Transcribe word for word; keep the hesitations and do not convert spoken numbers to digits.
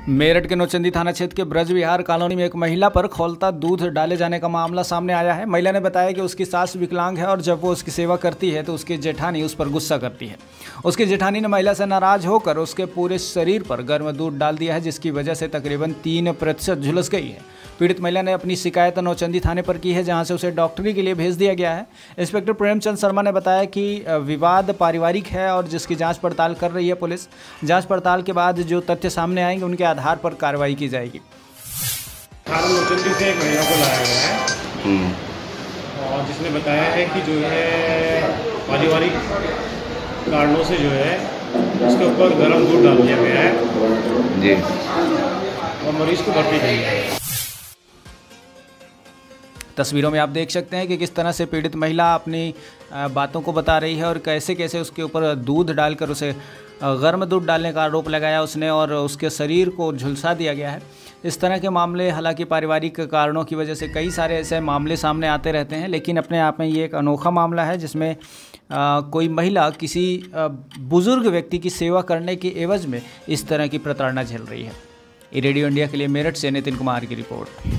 मेरठ के नौचंदी थाना क्षेत्र के ब्रज विहार कॉलोनी में एक महिला पर खौलता दूध डाले जाने का मामला सामने आया है। महिला ने बताया कि उसकी सास विकलांग है और जब वो उसकी सेवा करती है तो उसकी जेठानी उस पर गुस्सा करती है। उसकी जेठानी ने महिला से नाराज होकर उसके पूरे शरीर पर गर्म दूध डाल दिया है, जिसकी वजह से तकरीबन तीन प्रतिशत झुलस गई है। पीड़ित महिला ने अपनी शिकायत नौचंदी थाने पर की है, जहां से उसे डॉक्टरी के लिए भेज दिया गया है। इंस्पेक्टर प्रेमचंद शर्मा ने बताया कि विवाद पारिवारिक है और जिसकी जांच पड़ताल कर रही है पुलिस। जांच पड़ताल के बाद जो तथ्य सामने आएंगे उनके आधार पर कार्रवाई की जाएगी। थाना नौचंदी से एक महिला को लाया गया है और जिसने बताया है कि जो है पारिवारिक कारणों से जो है उसके ऊपर गर्म दूध डाल दिया गया है जी और मरीज को भर्ती किया गया है। तस्वीरों में आप देख सकते हैं कि किस तरह से पीड़ित महिला अपनी बातों को बता रही है और कैसे कैसे उसके ऊपर दूध डालकर उसे गर्म दूध डालने का आरोप लगाया उसने और उसके शरीर को झुलसा दिया गया है। इस तरह के मामले हालांकि पारिवारिक कारणों की वजह से कई सारे ऐसे मामले सामने आते रहते हैं, लेकिन अपने आप में ये एक अनोखा मामला है जिसमें आ, कोई महिला किसी बुज़ुर्ग व्यक्ति की सेवा करने के एवज में इस तरह की प्रताड़ना झेल रही है। रेडियो इंडिया के लिए मेरठ से नितिन कुमार की रिपोर्ट।